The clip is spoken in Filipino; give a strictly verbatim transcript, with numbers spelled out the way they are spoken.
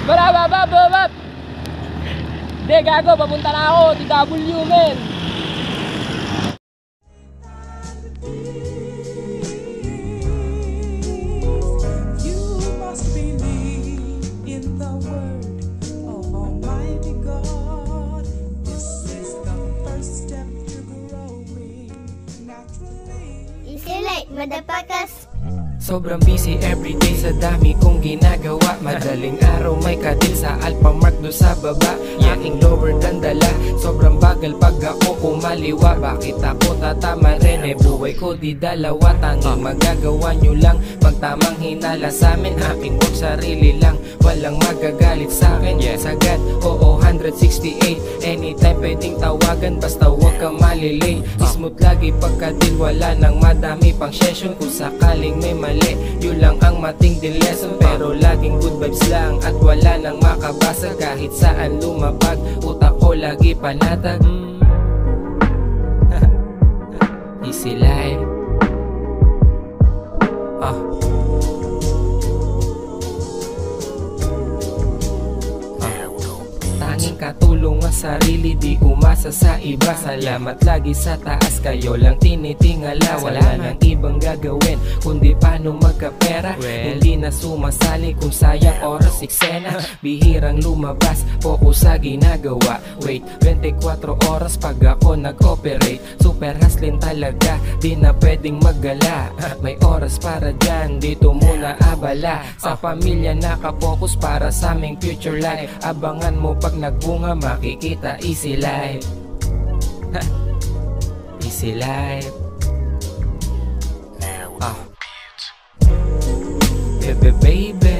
Wala ba ba ba ba? Hindi, gago, papunta na ako, T W, men. You must believe in the word of Almighty God. This is the first step to growing naturally. Easy like motherfuckers. Sobrang busy everyday sa dami kong ginagawa. Madaling araw may kadil sa Alphamark do sa baba. Aking lower than dala, sobrang bagal pag ako kumaliwa. Bakit ako tatama rin, eh buhay ko di dalawa. Tanging magagawa nyo lang pag tamang hinala sa amin. Aking work sarili lang, walang magagalit sa akin. Sagad, oo, one sixty-eight. Anytime pwedeng tawagan, basta huwag kang malilay. Smooth lagi pagkadil, wala nang madami pang session. Kung sakaling may mali, yun lang ang matinding lesson. Pero laging good vibes lang at wala nang makabasa. Kahit saan lumabag, utak ko lagi panatag. mm. Easy life. Ah Tanging katulong ang sarili, di umasa sa iba. Salamat lagi sa taas, kayo lang tinitingala. Wala nang ibang gagawin kundi paano magkapera. Hindi na sumasali kung sayang oras eksena. Bihirang lumabas, focus sa ginagawa. Wait, twenty-four oras pag ako nag-operate. Super hustling talaga, di na pwedeng maggala. May oras para dyan, dito muna abala. Sa pamilya nakapokus para sa aming future life. Abangan mo pag nagbunga, makikita easy life. Easy life. Ah. Baby, baby.